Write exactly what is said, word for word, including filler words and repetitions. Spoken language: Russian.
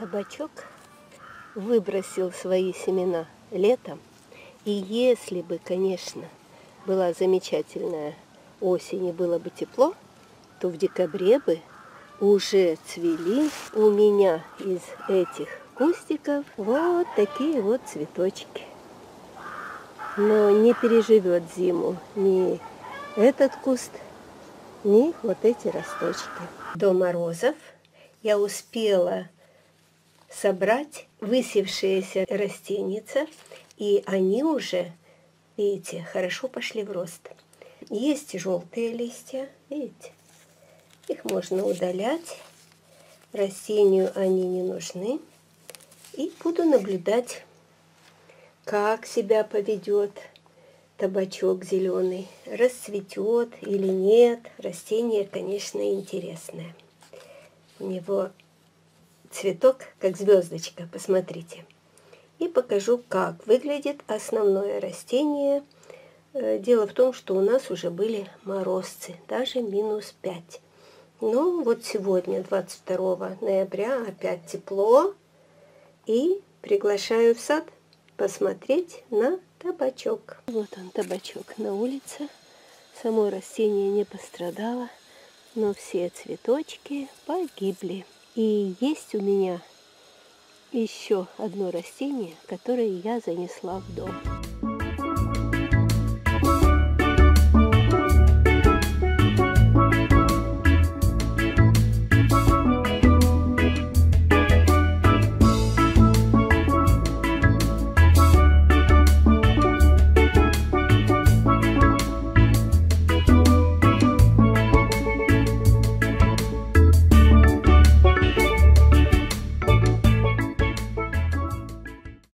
Табачок выбросил свои семена летом. И если бы, конечно, была замечательная осень и было бы тепло, то в декабре бы уже цвели у меня из этих кустиков вот такие вот цветочки. Но не переживет зиму ни этот куст, ни вот эти росточки. До морозов я успела собрать высевшиеся растеница, и они уже, видите, хорошо пошли в рост. Есть желтые листья, видите, их можно удалять, растению они не нужны. И буду наблюдать, как себя поведет табачок зеленый, расцветет или нет. Растение, конечно, интересное. У него цветок, как звездочка, посмотрите. И покажу, как выглядит основное растение. Дело в том, что у нас уже были морозцы, даже минус пять. Но вот сегодня, двадцать второго ноября, опять тепло. И приглашаю в сад посмотреть на табачок. Вот он, табачок на улице. Само растение не пострадало, но все цветочки погибли. И есть у меня еще одно растение, которое я занесла в дом.